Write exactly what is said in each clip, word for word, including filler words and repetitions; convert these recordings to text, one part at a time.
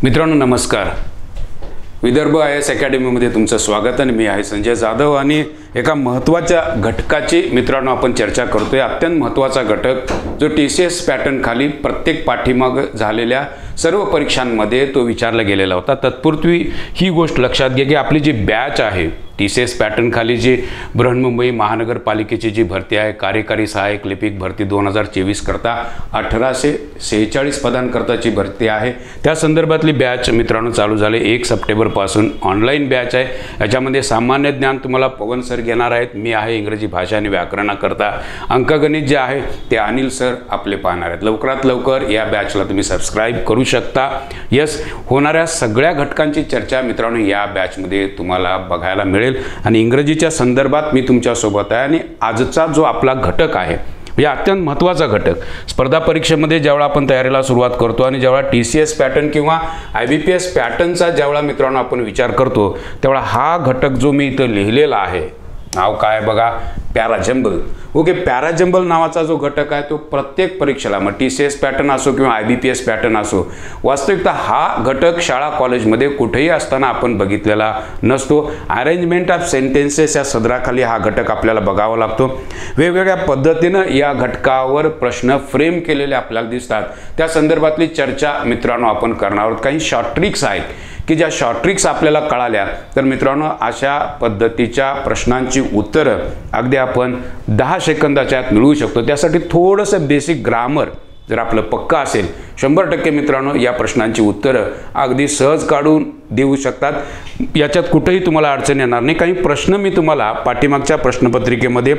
मित्रांनो नमस्कार. Vidarbha I S अकॅडमीमध्ये तुमचं स्वागत आणि मी आहे संजय जाधव आणि एका महत्त्वाच्या घटकाची मित्रांनो आपण चर्चा करतोय. अत्यंत महत्त्वाचा घटक जो टी सी एस पॅटर्न खाली प्रत्येक पाठीमाग झालेल्या सर्व परीक्षांमध्ये तो विचारला गेलेला होता. तत्पूर्वी ही गोष्ट लक्षात घ्या की आपली जी बॅच आहे टी सी एस पॅटर्न खाली जी बृहन्मुंबई महानगरपालिकेची जी भरती आहे कार्यकारी सहाय्यक लिपिक भरती दोन हजार चोवीस करता अठराशे सेहेचाळीस पदांकरताची भरती आहे. त्या संदर्भातली बॅच मित्रांनो चालू झाले एक सप्टेंबरपासून. ऑनलाईन बॅच आहे. याच्यामध्ये सामान्य ज्ञान तुम्हाला पवन सर घेणार आहेत. मी आहे इंग्रजी भाषा आणि व्याकरणाकरता. अंकगणित जे आहे ते अनिल सर आपले पाहणार आहेत. लवकरात लवकर या बॅचला तुम्ही सबस्क्राईब करू शकता. यस, होणाऱ्या सगळ्या घटकांची चर्चा मित्रांनो या बॅचमध्ये तुम्हाला बघायला मिळेल आणि इंग्रजीच्या संदर्भात मी तुमच्या सोबत आहे. आणि आजचा जो आपला घटक आहे म्हणजे अत्यंत महत्त्वाचा घटक, स्पर्धा परीक्षेमध्ये ज्यावेळा आपण तयारीला सुरुवात करतो आणि ज्यावेळा टी सी एस पॅटर्न किंवा आय बी पी एस पॅटर्नचा ज्यावेळा मित्रांनो आपण विचार करतो त्यावेळा हा घटक जो मी इथं लिहिलेला आहे, नाव काय बघा, पॅराजंबल. ओके, पॅराजंबल नावाचा जो घटक आहे तो प्रत्येक परीक्षेला मग टी सी एस पॅटर्न असो किंवा I B P S pattern असो, वास्तविकता हा घटक शाळा कॉलेजमध्ये कुठेही असताना आपण बघितलेला नसतो. अरेंजमेंट ऑफ सेंटेन्सेस या सदराखाली हा घटक आपल्याला बघावा लागतो. वेगवेगळ्या पद्धतीनं या घटकावर प्रश्न फ्रेम केलेले आपल्याला दिसतात. त्या संदर्भातली चर्चा मित्रांनो आपण करणार आहोत. काही शॉर्ट ट्रिक्स आहेत की ज्या शॉर्ट ट्रिक्स आपल्याला कळाल्या तर मित्रांनो अशा पद्धतीच्या प्रश्नांची उत्तरं अगदी आपण दहा सेकंदाच्या आत मिळवू शकतो. त्यासाठी थोडंसं बेसिक ग्रामर जर आपलं पक्का असेल शंभर टक्के मित्रांनो या प्रश्नांची उत्तरं अगदी सहज काढून देऊ शकतात. याच्यात कुठेही तुम्हाला अडचण येणार नाही. काही प्रश्न मी तुम्हाला पाठीमागच्या प्रश्नपत्रिकेमध्ये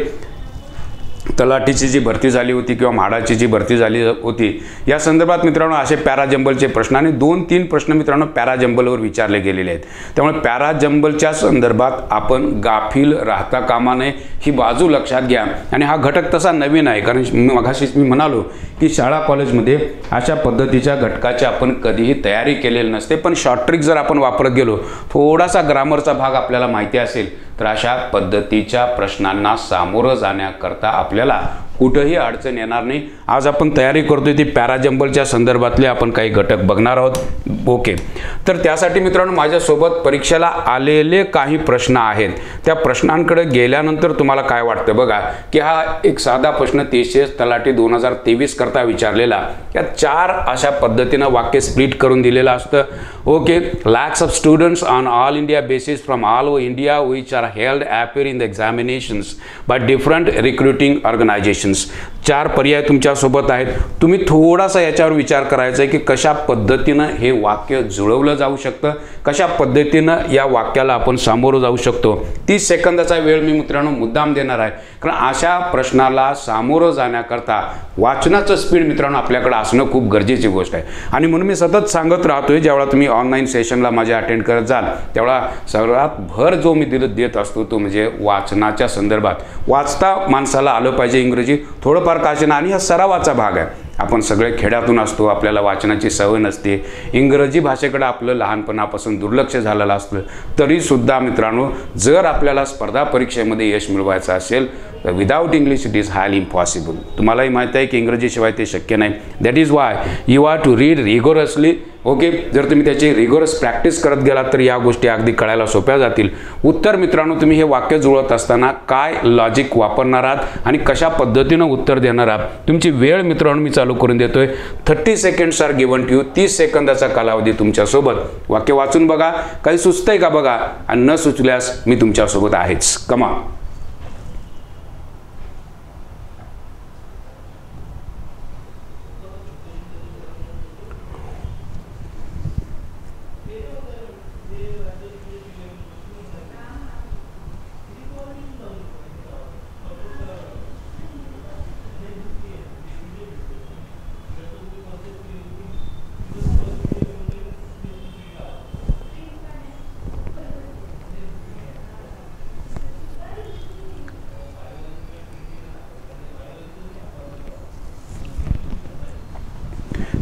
तलाठीची जी भरती झाली होती किंवा म्हाडाची जी भरती झाली होती या संदर्भात मित्रांनो असे पॅराजंबलचे प्रश्न आणि दोन तीन प्रश्न मित्रांनो पॅराजंबलवर विचारले गेलेले आहेत. त्यामुळे पॅराजंबलच्या संदर्भात आपण गाफील राहता कामा नये ही बाजू लक्षात घ्या. आणि हा घटक तसा नवीन आहे कारण मगाशीच मी म्हणालो की शाळा कॉलेजमध्ये अशा पद्धतीच्या घटकाची आपण कधीही तयारी केलेली नसते. पण शॉर्ट ट्रिक जर आपण वापरत गेलो, थोडासा ग्रामरचा भाग आपल्याला माहिती असेल तर अशा पद्धतीच्या प्रश्नांना सामोरं जाण्याकरता आपल्याला कुठंही अडचण येणार नाही. आज आपण तयारी करतोय ती पॅराजंबलच्या संदर्भातले आपण काही घटक बघणार आहोत. ओके, तर त्यासाठी मित्रांनो माझ्यासोबत परीक्षेला आलेले काही प्रश्न आहेत. त्या प्रश्नांकडे गेल्यानंतर तुम्हाला काय वाटतं बघा की हा एक साधा प्रश्न तेहतीस तलाठी दोन हजार तेवीस करता विचारलेला. या चार अशा पद्धतीनं वाक्य स्प्लिट करून दिलेलं असतं. Okay, lakhs of students on all India basis from all over India which are held appear in the examinations by different recruiting organization. चार पर्याय तुमच्या सोबत आहेत. तुम्ही थोडासा याच्यावर विचार करायचा आहे की कशा पद्धतीनं हे वाक्य जुळवलं जाऊ शकतं, कशा पद्धतीनं या वाक्याला आपण सामोरं जाऊ शकतो. तीस सेकंदाचा वेळ मी मित्रांनो मुद्दाम देणार आहे कारण अशा प्रश्नाला सामोरं जाण्याकरता वाचनाचं स्पीड मित्रांनो आपल्याकडे असणं खूप गरजेची गोष्ट आहे. आणि म्हणून मी सतत सांगत राहतोय ज्यावेळा तुम्ही ऑनलाईन सेशनला माझ्या अटेंड करत जाल त्यावेळा सर्वात भर जो मी दिलं देत असतो तो म्हणजे वाचनाच्या संदर्भात. वाचता माणसाला आलं पाहिजे इंग्रजी थोडंफार काचन आणि हा सरावाचा भाग आहे. आपण सगळे खेड्यातून असतो, आपल्याला वाचनाची सवय नसते, इंग्रजी भाषेकडे आपलं लहानपणापासून दुर्लक्ष झालेलं असतं. तरीसुद्धा मित्रांनो जर आपल्याला स्पर्धा परीक्षेमध्ये यश मिळवायचं असेल तर without English it is highly impossible. तुम्हालाही माहिती आहे की इंग्रजीशिवाय ते शक्य नाही. That is why you are to read rigorously. Okay, जर तुम्ही त्याची रिगोरस प्रॅक्टिस करत गेलात तर या गोष्टी अगदी कळायला सोप्या जातील. उत्तर मित्रांनो तुम्ही हे वाक्य जुळवत असताना काय लॉजिक वापरणार आहात आणि कशा पद्धतीनं उत्तर देणार आहात. तुमची वेळ मित्रांनो मी चालू करून देतोय. Thirty seconds are given to you. तीस सेकंदाचा कालावधी तुमच्यासोबत. वाक्य वाचून बघा, काही सुचतंय का बघा आणि न सुचल्यास मी तुमच्यासोबत आहेच. कमा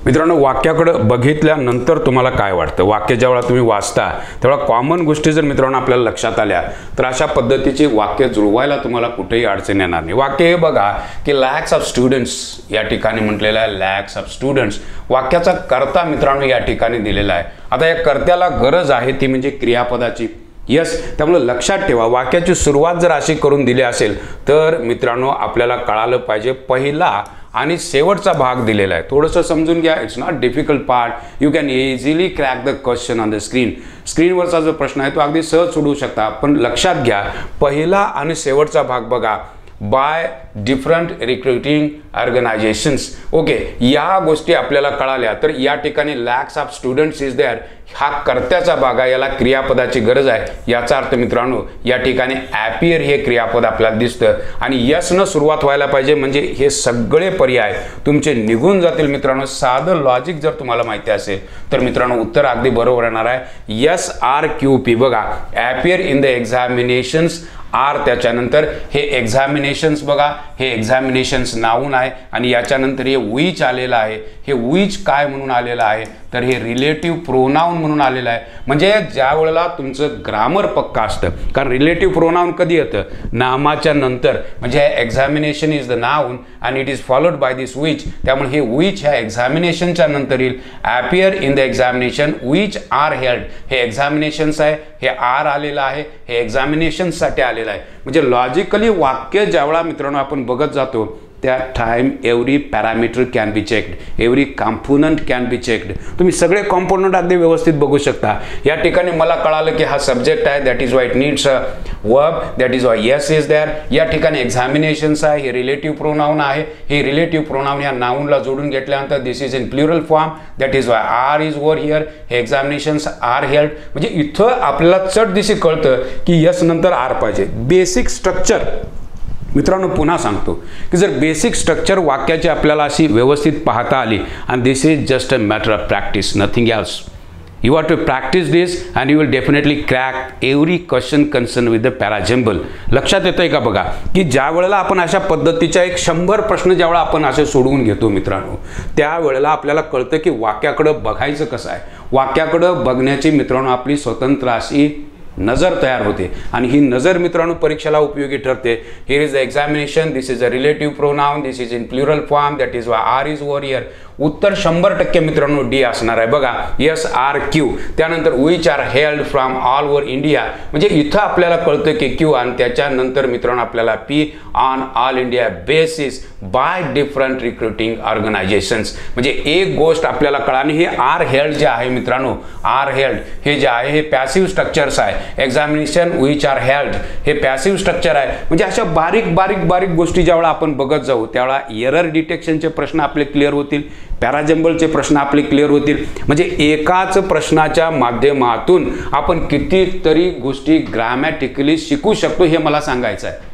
मित्रांनो, वाक्याकडे बघितल्यानंतर तुम्हाला काय वाटतं? वाक्य ज्यावेळेला तुम्ही वाचता तेव्हा कॉमन गोष्टी जर मित्रांनो आपल्याला लक्षात आल्या तर अशा पद्धतीची वाक्य जुळवायला तुम्हाला कुठेही अडचण येणार नाही. वाक्य हे बघा की लॅक्स ऑफ स्टुडंट्स या ठिकाणी म्हटलेलं आहे, लॅक्स ऑफ स्टुडंट्स. वाक्याचा कर्ता मित्रांनो या ठिकाणी दिलेला आहे. आता या कर्त्याला गरज आहे ती म्हणजे क्रियापदाची. यस, त्यामुळे लक्षात ठेवा, वाक्याची सुरुवात जर अशी करून दिली असेल तर मित्रांनो आपल्याला कळालं पाहिजे पहिला आणि शेवटचा भाग दिलेला आहे. थोडंसं समजून घ्या. It's not difficult part. You can easily crack the question on the screen. स्क्रीनवरचा जो प्रश्न आहे तो अगदी सहज सोडवू शकता. पण लक्षात घ्या, पहिला आणि शेवटचा भाग बघा, by different recruiting organizations. Okay, या गोष्टी आपल्याला कळाल्या तर या ठिकाणी lakhs of students is there हा कर्त्याचा भाग आहे, याला क्रियापदाची गरज आहे. याचा अर्थ मित्रांनो या ठिकाणी ॲपियर हे क्रियापद आपल्याला दिसतं आणि यस न सुरुवात व्हायला पाहिजे, म्हणजे हे सगळे पर्याय तुमचे निघून जातील. मित्रांनो, साधं लॉजिक जर तुम्हाला माहिती असेल तर मित्रांनो उत्तर अगदी बरोबर येणार आहे. यस आर क्यू पी बघा, appear in the examinations are, त्याच्यानंतर हे एक्झामिनेशन्स बघा, हे एक्झामिनेशन्स नाऊन आहे आणि याच्यानंतर हे विच आलेलं आहे. हे विच काय म्हणून आलेलं आहे तर हे रिलेटिव्ह प्रोनाउन म्हणून आलेलं आहे. म्हणजे ज्या वेळेला तुमचं ग्रामर पक्का असतं, कारण रिलेटिव्ह प्रोनाउन कधी येतं? नामाच्या नंतर. म्हणजे examination is the noun and it is followed by this which. त्यामुळे हे विच ह्या एक्झामिनेशनच्या नंतर येईल. Appear in the examination which are held, हे एक्झामिनेशन्स आहे, हे आर आलेलं आहे, हे एक्झामिनेशनसाठी आलेलं आहे. म्हणजे लॉजिकली वाक्य ज्यावेळा मित्रांनो आपण बघत जातो त्या time every parameter can be checked, every component can be checked. तुम्ही सगळे कॉम्पोनंट अगदी व्यवस्थित बघू शकता. या ठिकाणी मला कळालं की हा सब्जेक्ट आहे, that is why it needs a verb, that is why S is there. या ठिकाणी एक्झामिनेशन्स आहे, हे रिलेटिव्ह प्रोनाउन आहे. हे रिलेटिव्ह प्रोनाउन या नाऊनला जोडून घेतल्यानंतर this is in plural form, that is why are is over here. हे एक्झामिनेशन्स आर हेल्ड. म्हणजे इथं आपल्याला चटदिशी कळतं की यस नंतर आर पाहिजे. बेसिक स्ट्रक्चर मित्रांनो पुन्हा सांगतो की जर बेसिक स्ट्रक्चर वाक्याची आपल्याला अशी व्यवस्थित पाहता आली, आणि this is just a matter of practice, nothing else. You have to practice this and you will definitely crack every question concerned with the parasymbol. लक्षात येतंय का बघा की ज्या वेळेला आपण अशा पद्धतीच्या एक शंभर प्रश्न ज्यावेळेला आपण असे सोडवून घेतो मित्रांनो, त्यावेळेला आपल्याला कळतं की वाक्याकडे बघायचं कसं आहे. वाक्याकडे बघण्याची मित्रांनो आपली स्वतंत्र अशी नजर तयार होते आणि ही नजर मित्रांनो परीक्षेला उपयोगी ठरते. Here is the examination, this is a relative pronoun, this is in plural form, that is why are is over here. उत्तर शंभर टक्के मित्रांनो डी असणार आहे बघा. यस आर क्यू, त्यानंतर which are held from all over India. म्हणजे इथं आपल्याला कळतं की क्यू आणि त्याच्यानंतर मित्रांनो आपल्याला P on all India basis by different recruiting organizations. म्हणजे एक गोष्ट आपल्याला कळाली, हे आर हेल्ड जे आहे मित्रांनो, आर हेल्ड हे जे आहे हे पॅसिव्ह स्ट्रक्चर्स आहे. एक्झामिनेशन विच आर हेल्ड हे पॅसिव्ह स्ट्रक्चर आहे. म्हणजे अशा बारीक बारीक बारीक गोष्टी ज्यावेळेला आपण बघत जाऊ त्यावेळेला एरर डिटेक्शनचे प्रश्न आपले क्लिअर होतील, पॅराजंबलचे प्रश्न आपले क्लिअर होतील. म्हणजे एकाच प्रश्नाच्या माध्यमातून आपण कितीतरी गोष्टी ग्रामॅटिकली शिकू शकतो हे मला सांगायचं आहे.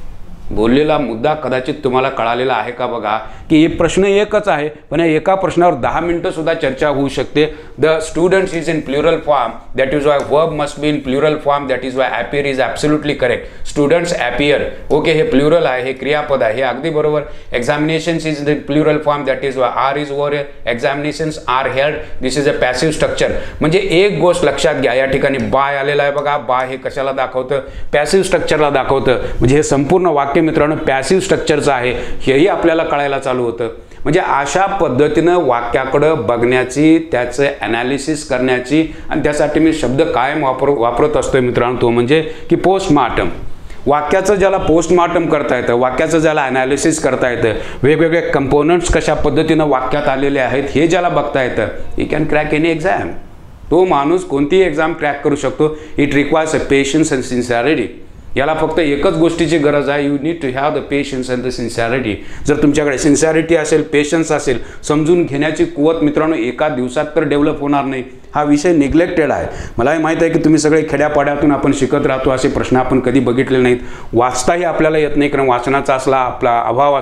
बोललेला मुद्दा कदाचित तुम्हाला कळालेला आहे का बघा की हे प्रश्न एकच आहे पण या एका प्रश्नावर दहा मिनिटं सुद्धा चर्चा होऊ शकते. The students is in plural form, that is why verb must be in plural form, that is why appear is absolutely correct. Students appear, okay, हे प्लुरल आहे, हे क्रियापद आहे, हे अगदी बरोबर. Examinations is in plural form, that is why are is over here. Examinations are held, this is a passive structure. म्हणजे एक गोष्ट लक्षात घ्या, या ठिकाणी बाय आलेला आहे बघा. बाय हे कशाला दाखवतं? पॅसिव्ह स्ट्रक्चरला दाखवतं. म्हणजे हे संपूर्ण वाक्य मित्रांनो पॅसिव्ह स्ट्रक्चरचं आहे हेही आपल्याला कळायला चालू होतं. म्हणजे अशा पद्धतीनं वाक्याकडं बघण्याची, त्याचं ॲनालिसिस करण्याची, आणि त्यासाठी मी शब्द कायम वापर वापरत असतोय मित्रांनो, तो म्हणजे की पोस्टमार्टम. वाक्याचं ज्याला पोस्टमार्टम करता येतं, वाक्याचं ज्याला ॲनालिसिस करता येतं, वेगवेगळे कंपोनंट्स कशा पद्धतीनं वाक्यात आलेले आहेत हे ज्याला बघता येतं, he can crack any exam. तो माणूस कोणतीही एक्झाम क्रॅक करू शकतो. It requires a patience and sincerity. याला फक्त एकच गोष्टीची गरज आहे, you need to have the patience and the sincerity. जर तुमच्याकडे सिन्सिअरिटी असेल, पेशन्स असेल, समजून घेण्याची कुवत मित्रांनो एका दिवसात तर डेव्हलप होणार नाही. हा विषय निग्लेक्टेड आहे. मलाही माहीत आहे की तुम्ही सगळे खेड्यापाड्यातून आपण शिकत राहतो, असे प्रश्न आपण कधी बघितले नाहीत. वाचताही आपल्याला येत नाही कारण वाचनाचा असला आपला अभाव असतो.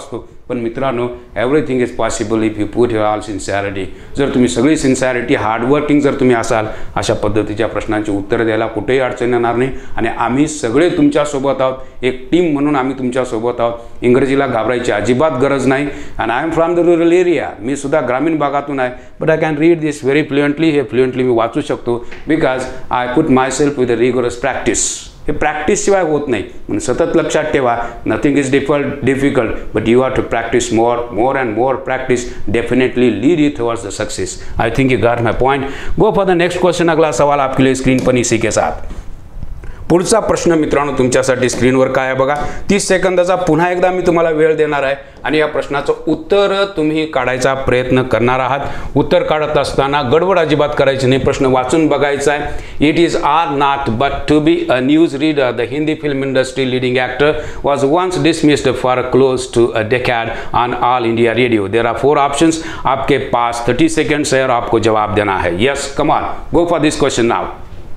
पण मित्रांनो everything is possible if you put your all sincerity. जर तुम्ही सगळी सिन्सिअरिटी हार्डवर्किंग जर तुम्ही असाल अशा पद्धतीच्या प्रश्नांची उत्तरं द्यायला कुठेही अडचण येणार नाही. आणि आम्ही सगळे तुमच्यासोबत आहोत, एक टीम म्हणून आम्ही तुमच्यासोबत आहोत. इंग्रजीला घाबरायची अजिबात गरज नाही. And I am from the rural area, मी सुद्धा ग्रामीण भागातून आहे. But I can read this very fluently. हे फ्लुएंटली मी वाचू शकतो because I put myself with a rigorous practice. हे प्रॅक्टिसशिवाय होत नाही. म्हणून सतत लक्षात ठेवा, nothing is default difficult but you have to practice more more and more. Practice definitely lead you towards the success. I think you got my point. Go for the next question. अगला सवाल आपके लिए screen पर इसी के साथ. पुढचा प्रश्न मित्रांनो तुमच्यासाठी स्क्रीनवर काय आहे बघा. तीस सेकंदाचा पुन्हा एकदा मी तुम्हाला वेळ देणार आहे आणि या प्रश्नाचं उत्तर तुम्ही काढायचा प्रयत्न करणार आहात. उत्तर काढत असताना गडबड अजिबात करायची नाही. प्रश्न वाचून बघायचा आहे. It is or not but to be a news reader. The Hindi film industry leading actor was once dismissed for close to a decade on all India radio. There are four options. आपके पास thirty seconds है और आपको जवाब देना है. Yes, come on, go for this question now.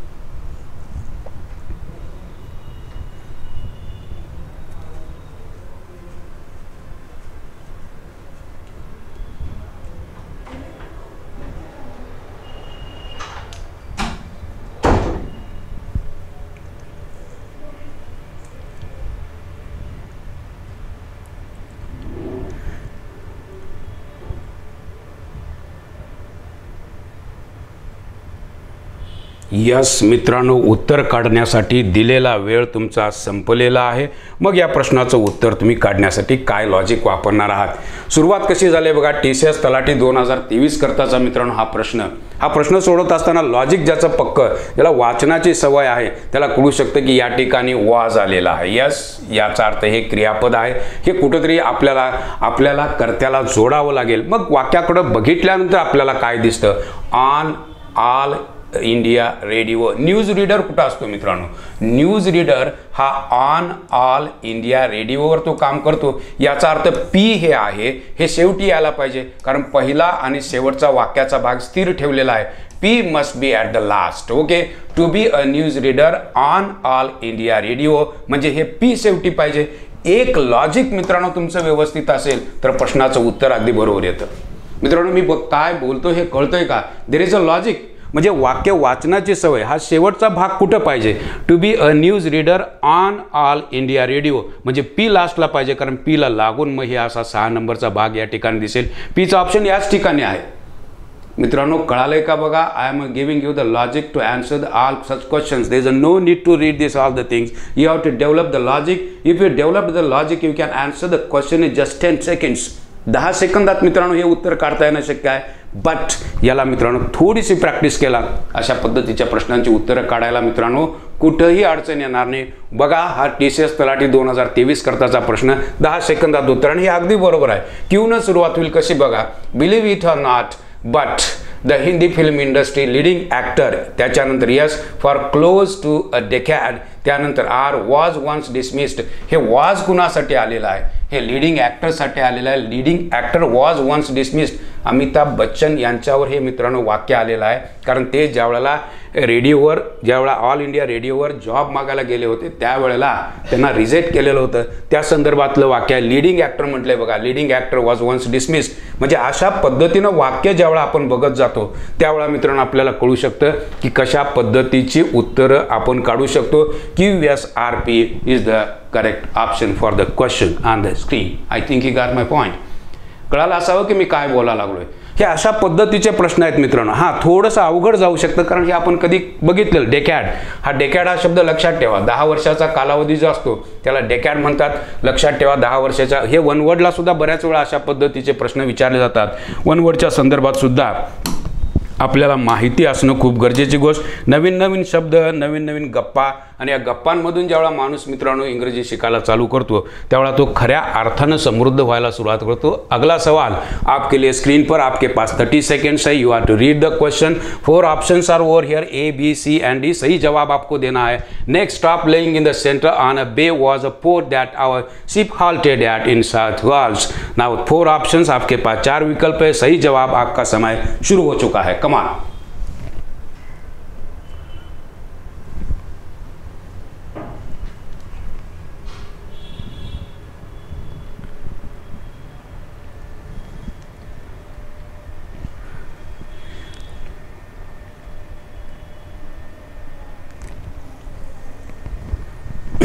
Yes मित्रांनो, उत्तर काढण्यासाठी दिलेला वेळ तुमचा संपलेला आहे. मग या प्रश्नाचं उत्तर तुम्ही काढण्यासाठी काय लॉजिक वापरणार आहात. सुरुवात कशी झाली बघा. टी सी एस तलाठी दोन हजार तेवीस करताचा मित्रांनो हा प्रश्न हा प्रश्न सोडवत असताना लॉजिक ज्याचं पक्क, ज्याला वाचनाची सवय आहे त्याला कळू शकतं की या ठिकाणी वॉज आलेला आहे. यस, याचा अर्थ हे क्रियापद आहे. हे कुठंतरी आपल्याला आपल्याला कर्त्याला जोडावं लागेल. मग वाक्याकडं बघितल्यानंतर आपल्याला काय दिसतं. On all India radio. News reader कुठं असतो मित्रांनो. न्यूज रीडर हा ऑन ऑल इंडिया रेडिओवर तो काम करतो. याचा अर्थ पी हे आहे हे शेवटी यायला पाहिजे, कारण पहिला आणि शेवटचा वाक्याचा भाग स्थिर ठेवलेला आहे. P must be at the last. Okay, to be a news reader on all India radio म्हणजे हे पी शेवटी पाहिजे. एक लॉजिक मित्रांनो तुमचं व्यवस्थित असेल तर प्रश्नाचं उत्तर अगदी बरोबर येतं. मित्रांनो मी काय बोलतो हे कळतंय का. There is a logic. म्हणजे वाक्य वाचनाची सवय हा शेवटचा भाग कुठं पाहिजे. To be a news reader on all India radio म्हणजे पी लास्टला पाहिजे, कारण पीला लागून मग हे असा सहा नंबरचा भाग या ठिकाणी दिसेल. पीचा ऑप्शन याच ठिकाणी आहे. मित्रांनो कळालंय का बघा. I am giving you the logic to answer the all such questions. There is a no need to read this all the things. You have to develop the logic. If you develop the logic you can answer the question in just ten seconds. दहा सेकंदात मित्रांनो हे उत्तर काढता येणं शक्य आहे. But याला मित्रांनो थोडीशी प्रॅक्टिस केला अशा पद्धतीच्या प्रश्नांची उत्तरं काढायला मित्रांनो कुठंही अडचण येणार नाही. बघा हा टी सी एस तलाठी दोन हजार तेवीस करताचा प्रश्न दहा सेकंदात उत्तर, आणि हे अगदी बरोबर आहे. क्यूनं सुरुवात होईल कशी बघा. Believe it or not but the Hindi film industry leading actor, त्याच्यानंतर S for close to a decade, त्यानंतर आर वॉज वन्स डिसमिस्ड. हे वॉज कुणासाठी आलेलं आहे. हे लीडिंग ॲक्टरसाठी आलेलं आहे. Leading actor was once dismissed. Amitabh Bachchan यांच्यावर हे मित्रांनो वाक्य आलेलं आहे, कारण ते ज्यावेळेला रेडिओवर ज्यावेळेला ऑल इंडिया रेडिओवर जॉब मागायला गेले होते त्यावेळेला त्यांना रिजेक्ट केलेलं होतं. त्या संदर्भातलं वाक्य आहे. लीडिंग ॲक्टर म्हटलंय बघा. Leading actor was once dismissed म्हणजे अशा पद्धतीनं वाक्य ज्यावेळेला आपण बघत जातो त्यावेळेला मित्रांनो आपल्याला कळू शकतं की कशा पद्धतीची उत्तरं आपण काढू शकतो. Q S R P is the correct option for the question on the screen. I think you got my point. कळालं असावं की मी काय बोलायला लागलोय. हे अशा पद्धतीचे प्रश्न आहेत मित्रांनो. हां थोडंसं अवघड जाऊ शकतं, कारण हे आपण कधी बघितलेलं. डेकॅड हा डेकॅड हा शब्द लक्षात ठेवा. दहा वर्षाचा कालावधी जो असतो त्याला डेकॅड म्हणतात. लक्षात ठेवा दहा वर्षाचा. हे वन वर्डला सुद्धा बऱ्याच वेळा अशा पद्धतीचे प्रश्न विचारले जातात. वन वर्डच्या संदर्भात सुद्धा आपल्याला माहिती असणं खूप गरजेची गोष्ट. नवीन नवीन शब्द, नवीन नवीन गप्पा, आणि या गप्पांमधून ज्यावेळा माणूस मित्रांनो इंग्रजी शिकायला चालू करतो त्यावेळा तो खऱ्या अर्थानं समृद्ध व्हायला सुरुवात करतो. अगला सवाल आपके लिए स्क्रीन पर. आपके पास थर्टी सेकेंड्स है. You are to read the question. Four options are over here, A B C and D. सही जवाब आपको देना है. Next stop lying in the centre on a bay was a port that our ship halted at in South Wales. Now four options आपके पास, चार विकल्प है. सही जवाब आपका समय शुरू हो चुका है. Come on.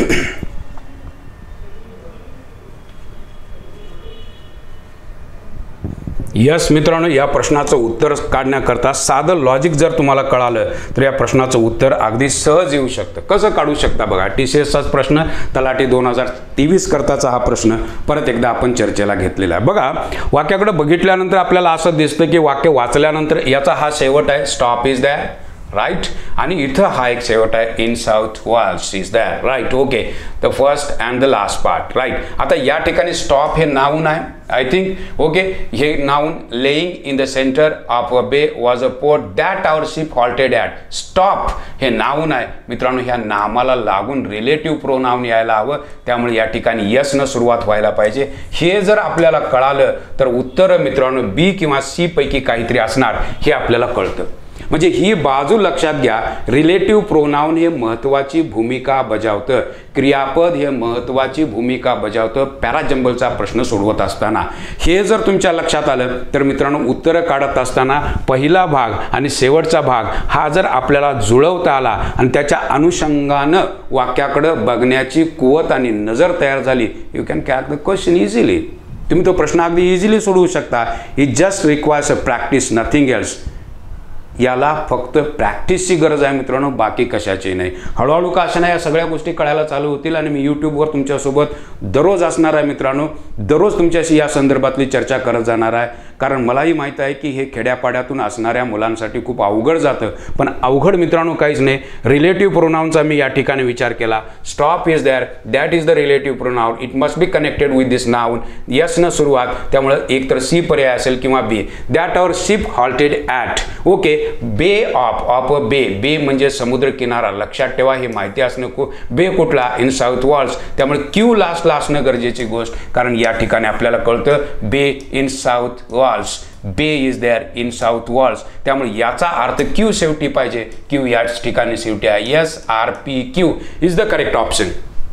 यस मित्रांनो, या प्रश्नाचं उत्तर काढण्याकरता साधं लॉजिक जर तुम्हाला कळालं तर या प्रश्नाचं उत्तर अगदी सहज येऊ शकतं. कसं काढू शकता बघा, टी सी एसचाच प्रश्न, तलाठी दोन हजार तेवीस करताचा हा प्रश्न परत एकदा आपण चर्चेला घेतलेला आहे. बघा, वाक्याकडे बघितल्यानंतर आपल्याला असं दिसतं की वाक्य वाचल्यानंतर याचा हा शेवट आहे, स्टॉप इज दॅट, राईट, आणि इथं हा एक शेवट आहे, in South Wales is that, right. Okay, the first and the last part, right. आता या ठिकाणी स्टॉप हे नाऊन आहे, आय थिंक. ओके, हे noun lying in the centre of a bay was a port that our ship halted at. Stop हे noun आहे मित्रांनो, ह्या नामाला लागून रिलेटिव्ह प्रोनाऊन यायला हवं, त्यामुळे या ठिकाणी यस न सुरुवात व्हायला पाहिजे. हे जर आपल्याला कळालं तर उत्तर मित्रांनो बी किंवा सी पैकी काहीतरी असणार हे आपल्याला कळतं. म्हणजे ही बाजू लक्षात घ्या, रिलेटिव्ह प्रोनाऊन हे महत्त्वाची भूमिका बजावतं, क्रियापद हे महत्त्वाची भूमिका बजावतं पॅराजंबलचा प्रश्न सोडवत असताना. हे जर तुमच्या लक्षात आलं तर मित्रांनो उत्तरं काढत असताना पहिला भाग आणि शेवटचा भाग हा जर आपल्याला जुळवता आला आणि त्याच्या अनुषंगानं वाक्याकडं बघण्याची कुवत आणि नजर तयार झाली, you can crack the question easily. तुम्ही तो प्रश्न अगदी इझिली सोडवू शकता. It just requires a practice, nothing else. याला फक्त प्रॅक्टिसची गरज आहे मित्रांनो, बाकी कशाची नाही. हळूहळू का अशा नाही या सगळ्या गोष्टी कळायला चालू होतील आणि मी यूट्यूबवर तुमच्यासोबत दररोज असणार आहे मित्रांनो. दररोज तुमच्याशी या संदर्भातली चर्चा करत जाणार आहे, कारण मलाही माहीत आहे की हे खेड्यापाड्यातून असणाऱ्या मुलांसाठी खूप अवघड जातं. पण अवघड मित्रांनो काहीच नाही. रिलेटिव्ह प्रोनाऊनचा मी या ठिकाणी विचार केला. Stop is there, that is the relative pronoun, it must be connected with this noun. S न सुरुवात, त्यामुळे एक तर सी पर्याय असेल किंवा B. That our ship halted at. Okay, bay of, of a bay, bay म्हणजे समुद्र किनारा. लक्षात ठेवा, हे माहिती असणं खूप. बे कुठला, इन साऊथ वॉल्स, त्यामुळे क्यू लास्टला असणं गरजेची गोष्ट, कारण या ठिकाणी आपल्याला कळतं bay in South Wales, bay is there in South Wales, त्यामुळे याचा अर्थ क्यू शेवटी पाहिजे. क्यू याच ठिकाणी शेवटी आहे. S R P Q is the correct option.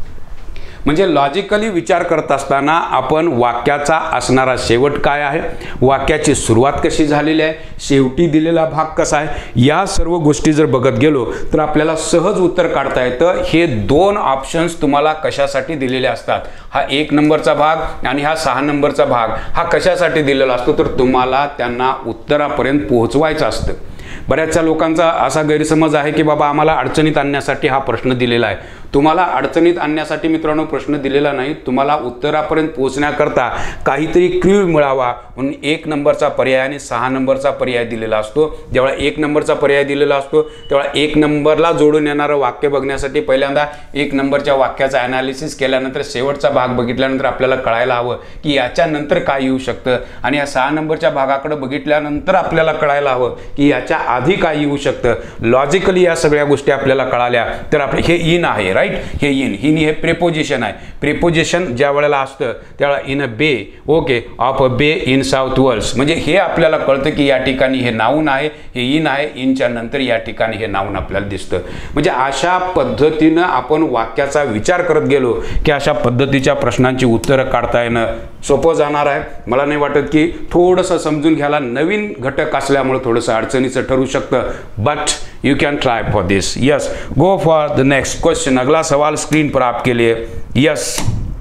म्हणजे लॉजिकली विचार करत असताना आपण वाक्याचा असणारा शेवट काय आहे, वाक्याची सुरुवात कशी झालेली आहे, शेवटी दिलेला भाग कसा आहे, या सर्व गोष्टी जर बघत गेलो तर आपल्याला सहज उत्तर काढता येतं. हे दोन ऑप्शन्स तुम्हाला कशासाठी दिलेले असतात, हा एक नंबरचा भाग आणि हा सहा नंबरचा भाग हा कशासाठी दिलेला असतो, तर तुम्हाला त्यांना उत्तरापर्यंत पोहोचवायचं असतं. बऱ्याचशा लोकांचा असा गैरसमज आहे की बाबा आम्हाला अडचणीत आणण्यासाठी हा प्रश्न दिलेला आहे. तुम्हाला अडचणीत आणण्यासाठी मित्रांनो प्रश्न दिलेला नाही, तुम्हाला उत्तरापर्यंत पोहोचण्याकरता काहीतरी क्ल्यू मिळावा म्हणून एक नंबरचा पर्याय आणि सहा नंबरचा पर्याय दिलेला असतो. जेव्हा एक नंबरचा पर्याय दिलेला असतो तेव्हा एक नंबरला जोडून येणारं वाक्य बघण्यासाठी पहिल्यांदा एक नंबरच्या वाक्याचा ॲनालिसिस केल्यानंतर शेवटचा भाग बघितल्यानंतर आपल्याला कळायला हवं की याच्यानंतर काय येऊ शकतं, आणि या सहा नंबरच्या भागाकडे बघितल्यानंतर आपल्याला कळायला हवं की याच्या आधी काय येऊ शकतं. लॉजिकली या सगळ्या गोष्टी आपल्याला कळाल्या तर आपले हे इन आहे, राईट, हे इन, हिन हे प्रेपोजिशन आहे. प्रेपोजिशन ज्या वेळेला असतं त्यावेळेला इन अ बे, ओके, ऑफ अ बे इन साऊथ वॉल्स, म्हणजे हे आपल्याला कळतं की या ठिकाणी हे नाऊन आहे, हे इन आहे, इनच्या नंतर या ठिकाणी हे नाऊन आपल्याला दिसतं. म्हणजे अशा पद्धतीनं आपण वाक्याचा विचार करत गेलो की अशा पद्धतीच्या प्रश्नांची उत्तरं काढता येणं सोपं जाणार आहे. मला नाही वाटत की थोडंसं समजून घ्यायला नवीन घटक असल्यामुळे थोडंसं अडचणीचं ठरू शकतं, but you can try for this. Yes, go for the next question. अगला सवाल स्क्रीन पर आपके लिए. Yes,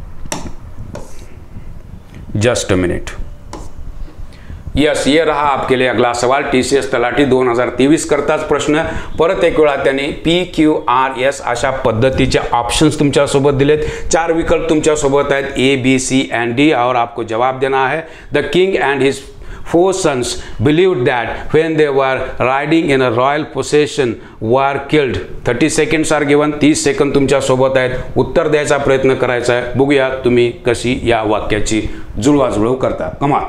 just a minute. Yes, ये रहा आपके लिए अगला सवाल. टीसीएस तलाठी दोन हजार तेवीस करताच प्रश्न. परत एक वेळा त्यांनी पी क्यू आर एस अशा पद्धतीचे ऑप्शन्स तुमच्यासोबत दिलेत. चार विकल्प तुमच्यासोबत आहेत, A B C and D, और आपको जवाब देना है. The king and his four sons believed that when they were riding in a royal procession were killed. thirty seconds are given. तीस सेकंद तुमच्या सोबत आहेत, उत्तर द्यायचा प्रयत्न करायचा आहे. बघूया तुम्ही कशी या वाक्याची जुळवाजुळव करता. कमा.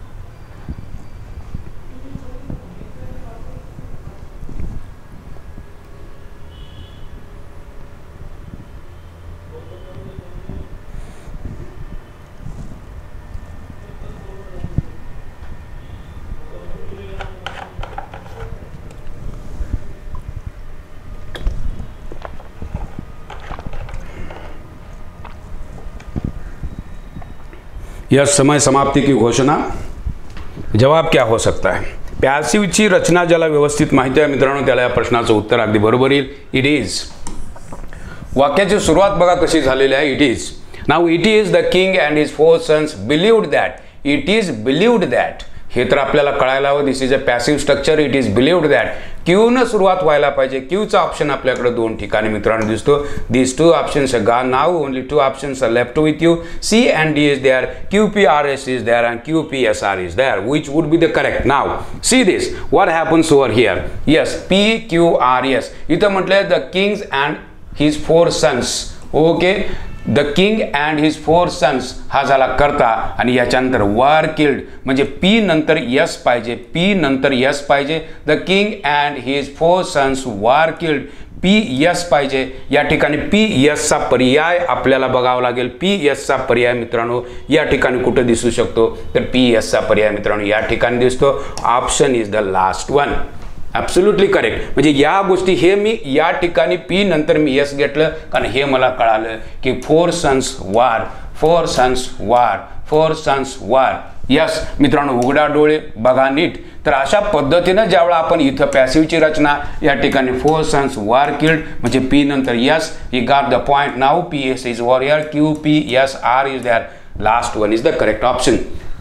यह समय समाप्ति की घोषणा. जवाब क्या हो सकता है. पॅसिव्हची रचना ज्याला व्यवस्थित माहिती आहे मित्रांनो त्याला या प्रश्नाचं उत्तर अगदी बरोबर येईल. इट इज वाक्याची सुरुवात बघा कशी झालेली आहे. It is. Now it is the king and his four sons believed that. It is believed that. हे तर आपल्याला कळायला हवं. This is a passive structure. It is believed that. Q न सुरुवात व्हायला पाहिजे. क्यूचा ऑप्शन आपल्याकडे दोन ठिकाणी मित्रांनो दिसतो. This two options are gone now. Only two options are left with you. C and D is there. Q P R S is there and Q P S R is there. Which would be the correct? Now see this. What happens over here? Yes, P Q R S. इथं म्हटलंय the kings and his four sons. Okay, the king and his four sons हा झाला करता आणि याच्यानंतर were killed म्हणजे P नंतर S पाहिजे. पी नंतर यस पाहिजे. The king and his four sons were killed. P S पाहिजे. या ठिकाणी पी यसचा पर्याय आपल्याला बघावा लागेल. पी यसचा पर्याय मित्रांनो या ठिकाणी कुठं दिसू शकतो? तर पी यसचा पर्याय मित्रांनो या ठिकाणी दिसतो. Option is the last one. Absolutely correct. म्हणजे या गोष्टी हे मी या ठिकाणी पी नंतर मी यस घेतलं कारण हे मला कळालं की four sons were, four sons were, four sons were. Yes मित्रांनो, उघडा डोळे बघा नीट. तर अशा पद्धतीनं ज्यावेळा आपण इथं पॅसिव्हची रचना या ठिकाणी फोर सन्स वार किल्ड म्हणजे पी नंतर S. He got the point now. P S is were here. Q P S R is there. Last one is the correct option.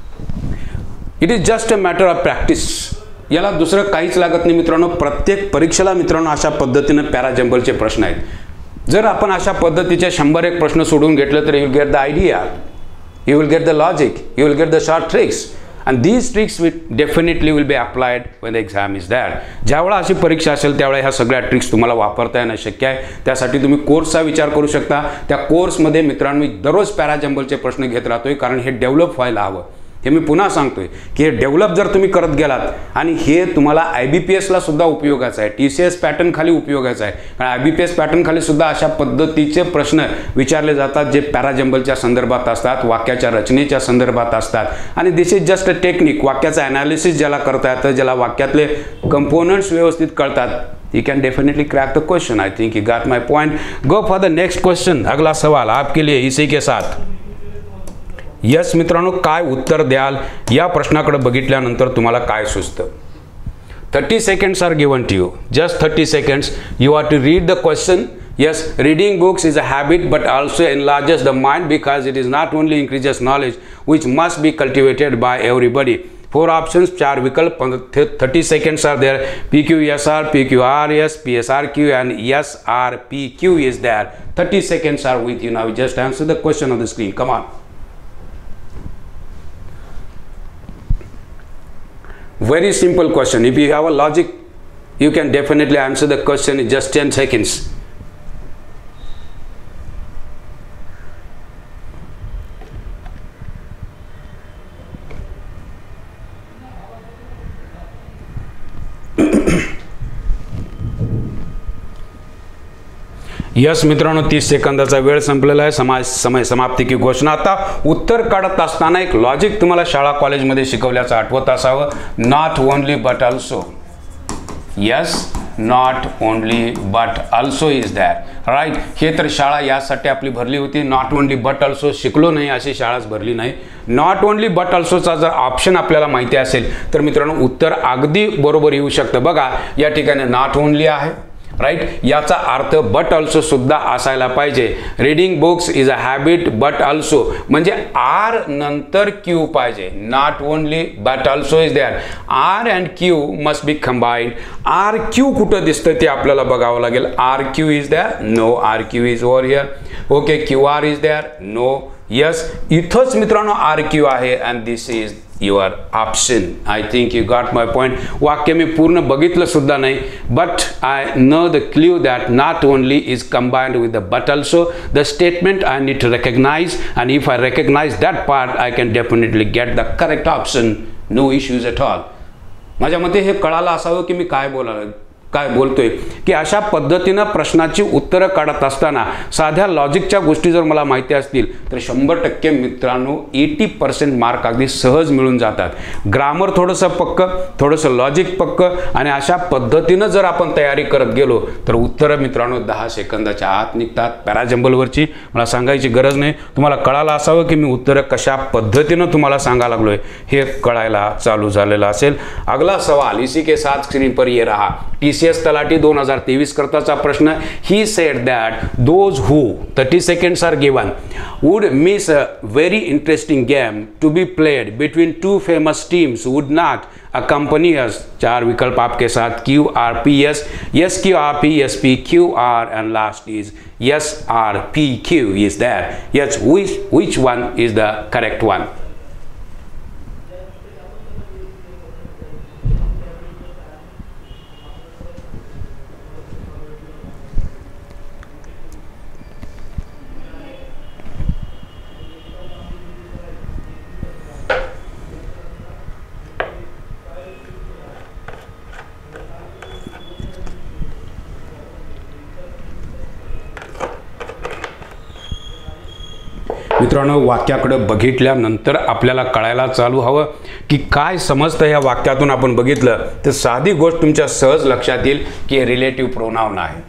It is just a matter of practice. याला दुसरं काहीच लागत नाही मित्रांनो. प्रत्येक परीक्षेला मित्रांनो अशा पद्धतीनं पॅराजंबलचे प्रश्न आहेत. जर आपण अशा पद्धतीचे शंभर एक प्रश्न सोडून घेतलं तर you will get the idea, you will get the logic, you will get the short tricks and these tricks will definitely will be applied when the exam is that. ज्यावेळा अशी परीक्षा असेल त्यावेळेला ह्या सगळ्या ट्रिक्स तुम्हाला वापरता येणं शक्य आहे. त्यासाठी तुम्ही कोर्सचा विचार करू शकता. त्या कोर्समध्ये मित्रांनो मी दररोज पॅराजंबलचे प्रश्न घेत राहतोय कारण हे डेव्हलप व्हायला हवं. हे मी पुन्हा सांगतोय की हे डेव्हलप जर तुम्ही करत गेलात आणि हे तुम्हाला आय बी पी एसला सुद्धा उपयोगाचं आहे. टी सी एस पॅटर्न खाली उपयोगाचं आहे. कारण I B P S pattern खाली सुद्धा अशा पद्धतीचे प्रश्न विचारले जातात जे पॅराजंबलच्या संदर्भात असतात, वाक्याच्या रचनेच्या संदर्भात असतात. आणि this is just a technique. वाक्याचं ॲनालिसिस ज्याला करता येतं, ज्याला वाक्यातले कंपोनंट्स व्यवस्थित कळतात, you can definitely crack the question. I think you got my point. Go for the next question. अगला सवाल आपके लिए इसी के साथ. यस मित्रांनो, काय उत्तर द्याल या प्रश्नाकडे बघितल्यानंतर तुम्हाला काय सुचतं? Thirty seconds are given to you. Just thirty seconds. You are to read the question. Yes, reading books is a habit but also enlarges the mind because it is not only increases knowledge which must be cultivated by everybody. Four options, चार विकल्प. thirty seconds are there. P Q S R, P Q R S, P S R Q and S R P Q is there. thirty seconds are with you now. Just answer the question on the screen. Come on. Very simple question. If you have a logic, you can definitely answer the question in just ten seconds. Yes मित्रांनो, तीस सेकंदाचा वेळ संपलेला आहे. समाज समय समाप्ती की घोषणा. आता उत्तर काढत असताना एक लॉजिक तुम्हाला शाळा कॉलेजमध्ये शिकवल्याचं आठवत असावं. Not only but also. Yes, not only but also is there. Right. हे तर शाळा यासाठी आपली भरली होती. नॉट ओनली बट ऑल्सो शिकलो नाही अशी शाळाच भरली नाही. नॉट ओनली बट ऑल्सोचा जर ऑप्शन आपल्याला माहिती असेल तर मित्रांनो उत्तर अगदी बरोबर येऊ शकतं. बघा या ठिकाणी नॉट ओनली आहे. राईट. याचा अर्थ बट ऑल्सो सुद्धा असायला पाहिजे. Reading books is a habit but also म्हणजे आर नंतर क्यू पाहिजे. Not only but also is there. R and Q must be combined. R Q कुठं दिसतं ते आपल्याला बघावं लागेल. R Q is there. No. R Q is over here. Okay. Q R is there. No. Yes, इथंच मित्रांनो R Q आहे and this is your option. I think you got my point. वाक्य मी पूर्ण बघितलं सुद्धा नाही but I know the clue that not only is combined with the but also. The statement I need to recognise and if I recognise that part I can definitely get the correct option. No issues at all. माझ्या मते हे कळालं असावं की मी काय बोलायला काय बोलतोय की अशा पद्धतीनं प्रश्नाची उत्तरं काढत असताना साध्या लॉजिकच्या गोष्टी जर मला माहिती असतील तर शंभर टक्के मित्रांनो एटी पर्सेंट मार्क अगदी सहज मिळून जातात. ग्रामर थोडंसं पक्क, थोडंसं लॉजिक पक्क आणि अशा पद्धतीनं जर आपण तयारी करत गेलो तर उत्तरं मित्रांनो दहा सेकंदाच्या आत निघतात. पॅराजंबलवरची मला सांगायची गरज नाही. तुम्हाला कळालं असावं की मी उत्तरं कशा पद्धतीनं तुम्हाला सांगायला लागलोय हे कळायला चालू झालेलं असेल. अगला सवाल इसी के साथ स्क्रीन पर ये रहा. टी सी एस तलाठी दोन हजार तेवीस करताचा प्रश्न. He said that those who thirty seconds are given would miss a very interesting game to be played between two famous teams would not accompany us. चार विकल्प आपके साथ Q R P S, yes Q R P S P Q R, and last is yes R P Q is there. Yes, which which one is the correct one? मित्रांनो, वाक्याकडे बघितल्यानंतर आपल्याला कळायला चालू हवं की काय समजतं या वाक्यातून. आपण बघितलं तर साधी गोष्ट तुमच्या सहज लक्षात येईल की रिलेटिव्ह प्रोनाउन आहे,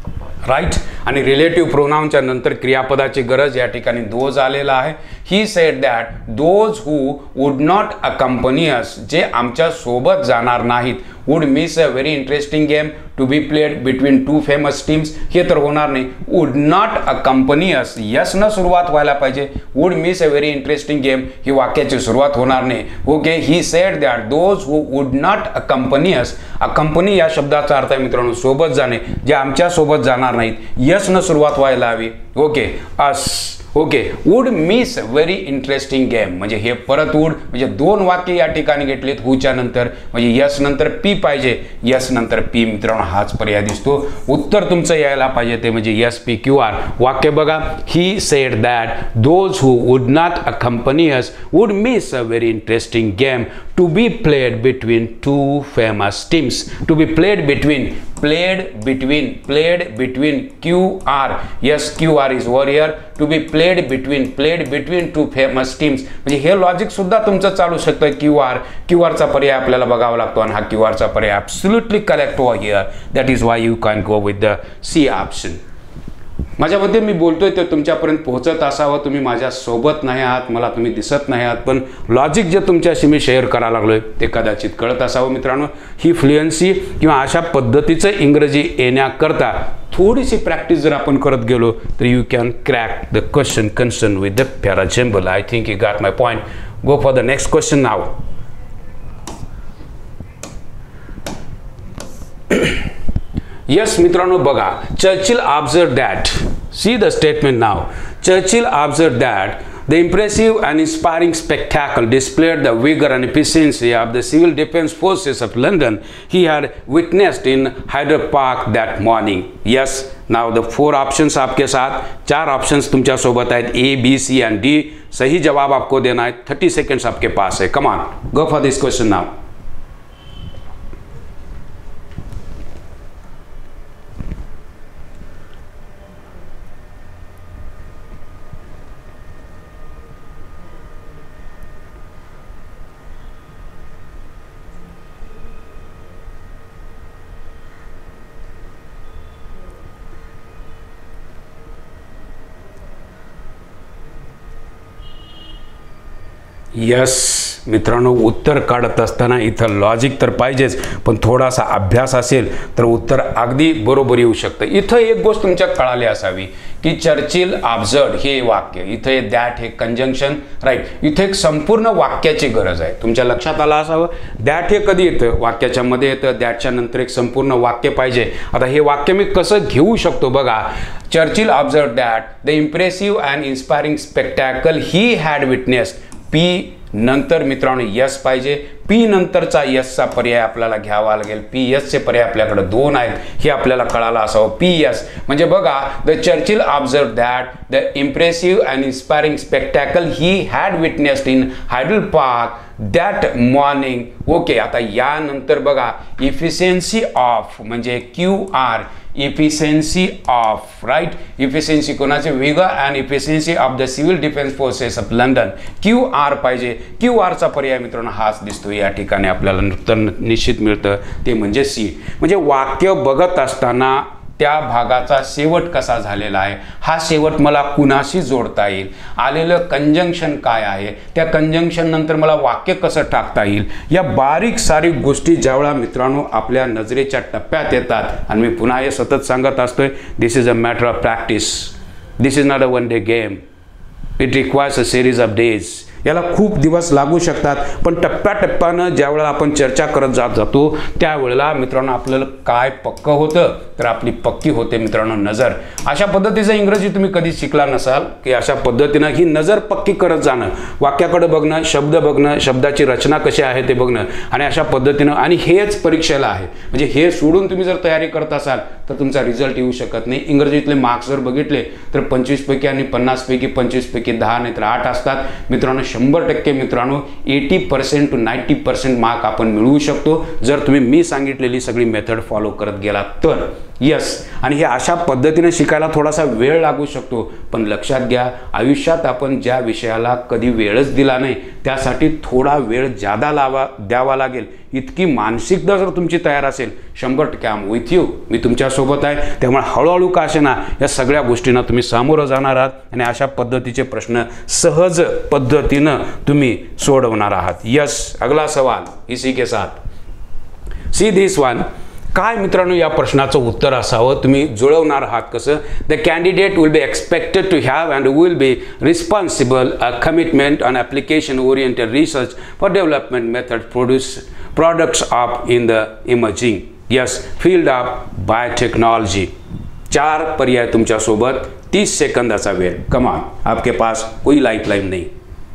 राईट. आणि रिलेटिव्ह प्रोनाउनच्या नंतर क्रियापदाची गरज या ठिकाणी दोज आलेला आहे. He said that those who would not accompany us, जे आमच्या सोबत जाणार नाहीत. Would miss a very interesting game to be played between two famous teams, हे तर होणार नाही. Would not accompany us, S न सुरुवात व्हायला पाहिजे. Would miss a very interesting game ही वाक्याची सुरुवात होणार नाही. Okay, he said that those who would not accompany us. Accompany या शब्दाचा अर्थ आहे मित्रांनो सोबत जाणे, जे आमच्या सोबत जाणार नाहीत. यस न सुरुवात व्हायला हवी. Okay, us. Okay, would miss very interesting game म्हणजे हे परत वुड म्हणजे दोन वाक्य या ठिकाणी घेतलेत हुच्या नंतर, म्हणजे यस नंतर पी पाहिजे, यस नंतर पी. मित्रांनो हाच पर्याय दिसतो. उत्तर तुमचं यायला पाहिजे ते म्हणजे यस पी क्यू आर. वाक्य बघा, he said that those who would not accompany us would miss a very interesting game to be played between two famous teams. To be played between, played between, played between Q R. Yes, Q R is were here. To be played between, played between two famous teams म्हणजे हे logic सुद्धा तुमचं चालू शकतं. Q R, Q आरचा पर्याय आपल्याला बघावा लागतो आणि हा क्यू आरचा पर्याय absolutely correct over here. That is why you can go with the C option. माझ्यामध्ये मी बोलतोय ते तुमच्यापर्यंत पोहोचत असावं. तुम्ही माझ्या सोबत नाही आहात, मला तुम्ही दिसत नाही आहात, पण लॉजिक जे तुमच्याशी मी शेअर करायला लागलोय ते कदाचित कळत असावं. मित्रांनो, ही फ्लुएन्सी किंवा अशा पद्धतीचं इंग्रजी येण्याकरता थोडीशी प्रॅक्टिस जर आपण करत गेलो तर you can crack the question concern with the parajumble. I think you got my point. Go for the next question now. Yes, मित्रांनो बघा, Churchill observed that, see the statement now. Churchill observed that the impressive and inspiring spectacle displayed the vigor and efficiency of the civil defense forces of London he had witnessed in Hyde Park that morning. Yes, now the four options आपके साथ, चार options तुमच्या सोबत आहेत, A, B, C and D. सही जवाब आपको देना है. थर्टी seconds आपके पास है. Come on, go for this question now. यस मित्रांनो, उत्तर काढत असताना इथं लॉजिक तर पाहिजेच, पण थोडासा अभ्यास असेल तर उत्तर अगदी बरोबर येऊ शकतं. इथं एक गोष्ट तुमच्या कळाली असावी की चर्चिल ऑब्झर्व्ड हे वाक्य, इथे दॅट हे कंजंक्शन, राईट. इथे एक संपूर्ण वाक्याची गरज आहे. तुमच्या लक्षात आलं असावं. दॅट हे कधी येतं? वाक्याच्या मध्ये येतं. दॅटच्या नंतर एक संपूर्ण वाक्य पाहिजे. आता हे वाक्य मी कसं घेऊ शकतो बघा. Churchill observed that the impressive and inspiring spectacle he had witnessed. P नंतर मित्रांनो यस पाहिजे. पी नंतरचा यसचा पर्याय आपल्याला घ्यावा लागेल. पी यसचे पर्याय आपल्याकडे दोन आहेत हे आपल्याला कळालं असावं. पी यस म्हणजे बघा, the Churchill observed that the impressive and inspiring spectacle he had witnessed in Hyde Park that morning. Okay, आता यानंतर बघा, इफिशियन्सी ऑफ म्हणजे Q R, efficiency of, right. Efficiency कोणाचे? Vigour and efficiency of the civil defence forces of London. Q R पाहिजे. Q आरचा पर्याय मित्रांनो हाच दिसतो या ठिकाणी आपल्याला उत्तर निश्चित मिळतं, ते म्हणजे सी. म्हणजे वाक्य बघत असताना त्या भागाचा शेवट कसा झालेला आहे, हा शेवट मला कुणाशी जोडता येईल, आलेलं कंजंक्शन काय आहे, त्या कंजंक्शन नंतर मला वाक्य कसं टाकता येईल, या बारीक सारीक गोष्टी ज्यावेळा मित्रांनो आपल्या नजरेच्या टप्प्यात येतात. आणि मी पुन्हा हे सतत सांगत असतोय, this is a matter of practice, this is not a one day game, it requires a series of days. याला खूप दिवस लागू शकतात, पण टप्प्याटप्प्यानं ज्यावेळेला आपण चर्चा करत जात जातो त्यावेळेला मित्रांनो आपल्याला काय पक्क होतं तर आपली पक्की होते मित्रांनो नजर. अशा पद्धतीचं इंग्रजी तुम्ही कधी शिकला नसाल की अशा पद्धतीनं ही नजर पक्की करत जाणं, वाक्याकडे बघणं, शब्द बघणं, शब्दाची रचना कशी आहे ते बघणं, आणि अशा पद्धतीनं. आणि हेच परीक्षेला आहे, म्हणजे हे सोडून तुम्ही जर तयारी करत असाल तर तुमचा रिझल्ट येऊ शकत नाही. इंग्रजीतले मार्क्स जर बघितले तर पंचवीस पैकी आणि पन्नास पैकी पंचवीस पैकी दहा नाही तर आठ असतात मित्रांनो. शंभर टक्के मित्रांनो eighty percent to ninety percent mark आपण मिळवू शकतो जर तुम्ही मी सांगितलेली सगळी मेथड फॉलो करत गेलात तर. यस, आणि हे अशा पद्धतीने शिकायला थोडासा वेळ लागू शकतो, पण लक्षात घ्या आयुष्यात आपण ज्या विषयाला कधी वेळच दिला नाही त्यासाठी थोडा वेळ जादा लावा द्यावा लागेल. इतकी मानसिकता जर तुमची तयार असेल, शंभर टक्के आम विथ यू, मी तुमच्यासोबत आहे. त्यामुळे हळूहळू का असेना या सगळ्या गोष्टींना तुम्ही सामोरं जाणार आहात आणि अशा पद्धतीचे प्रश्न सहज पद्धतीनं तुम्ही सोडवणार आहात. यस, अगला सवाल इसी के साथ सी दिस वन. काय मित्रांनो या प्रश्नाचं उत्तर असावं, तुम्ही जुळवणार आहात कसं. The candidate will be expected to have and will be responsible a commitment on application oriented research for development method produce products of in the emerging yes field of biotechnology. चार पर्याय तुमच्या सोबत, तीस सेकंदाचा वेळ. कमान, आपके पास कोई लाइफलाइन नहीं.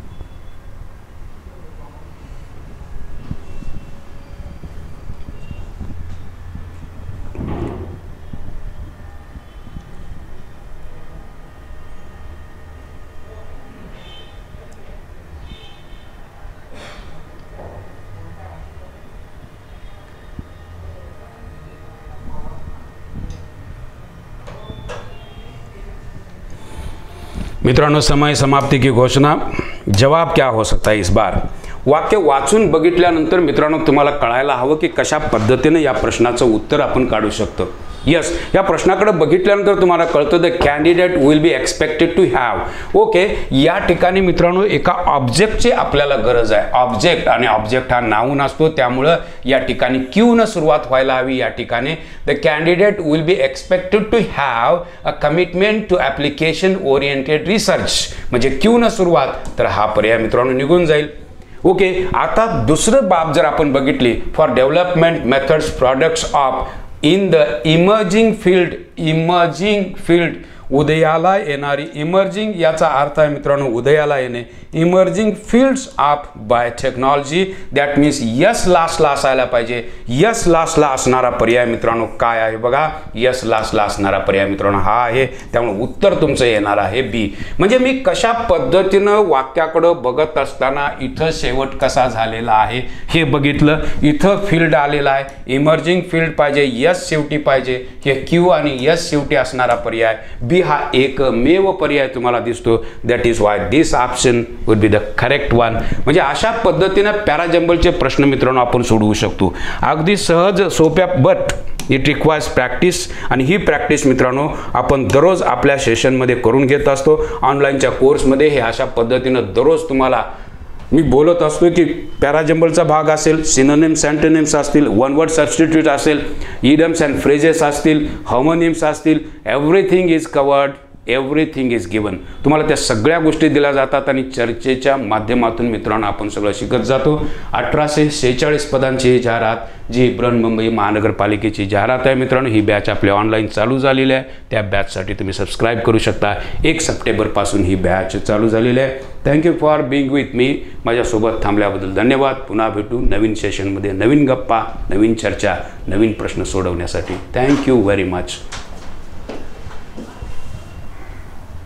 मित्रांनो समय समाप्ति की घोषणा. जवाब क्या हो सकता है इस बार. वाक्य वाचून बघितल्यानंतर मित्रांनो तुम्हाला कळायला हवं की कशा पद्धतीने या प्रश्नाचं उत्तर आपण काढू शकतो. यस, या प्रश्नाकडे बघितल्यानंतर तुम्हाला कळतं the candidate will be expected to have. Okay, या ठिकाणी मित्रांनो एका ऑब्जेक्टची आपल्याला गरज आहे. ऑब्जेक्ट आणि ऑब्जेक्ट हा नाऊन असतो, त्यामुळं या ठिकाणी क्यू न सुरुवात व्हायला हवी. या ठिकाणी the candidate will be expected to have a commitment to application oriented research, म्हणजे क्यू न सुरुवात, तर हा पर्याय मित्रांनो निघून जाईल. ओके, आता दुसरं बाब जर आपण बघितली, for development methods products of in the emerging field. Emerging field उदयाला येणारी, इमर्जिंग याचा अर्थ आहे मित्रांनो उदयाला येणे. Emerging fields of biotechnology, that means S लास्टला असायला पाहिजे. यस लास्टला असणारा पर्याय मित्रांनो काय आहे बघा, यस लास्टला असणारा पर्याय मित्रांनो हा आहे. त्यामुळे उत्तर तुमचं येणार आहे बी. म्हणजे मी कशा पद्धतीनं वाक्याकडं बघत असताना इथं शेवट कसा झालेला आहे हे बघितलं. इथं फील्ड आलेला आहे, इमर्जिंग फील्ड पाहिजे, यस शेवटी पाहिजे, हे क्यू आणि यस शेवटी असणारा पर्याय बी हा एकमेव पर्याय तुम्हाला दिसतो. That is why this option would be the correct one. म्हणजे अशा पद्धतीने पॅराजंबलचे प्रश्न मित्रांनो आपण सोडवू शकतो अगदी सहज सोप्या, बट इट रिक्वायर्स प्रॅक्टिस. आणि ही प्रॅक्टिस मित्रांनो आपण दररोज आपल्या सेशनमध्ये करून घेत असतो. ऑनलाईनच्या कोर्समध्ये हे अशा पद्धतीनं दररोज तुम्हाला मी बोलत असतो की पॅराजंबलचा भाग असेल, सिनोनिम्स अँटोनिम्स असतील, वन वर्ड सबस्टिट्यूट असेल, इडम्स अँड फ्रेजेस असतील, होमोनिम्स असतील, everything is covered, everything is given. तुम्हाला त्या सगळ्या गोष्टी दिल्या जातात आणि चर्चेच्या माध्यमातून मित्रांनो आपण सगळं शिकत जातो. अठराशे सेहेचाळीस पदांची ही जाहिरात जी बृहन्मुंबई महानगरपालिकेची जाहिरात आहे मित्रांनो, ही बॅच आपल्या ऑनलाईन चालू झालेली आहे. त्या बॅचसाठी तुम्ही सबस्क्राईब करू शकता. एक सप्टेंबरपासून ही बॅच चालू झालेली आहे. Thank you for being with me. माझ्यासोबत थांबल्याबद्दल धन्यवाद. पुन्हा भेटू नवीन सेशनमध्ये, नवीन गप्पा, नवीन चर्चा, नवीन प्रश्न सोडवण्यासाठी. Thank you very much.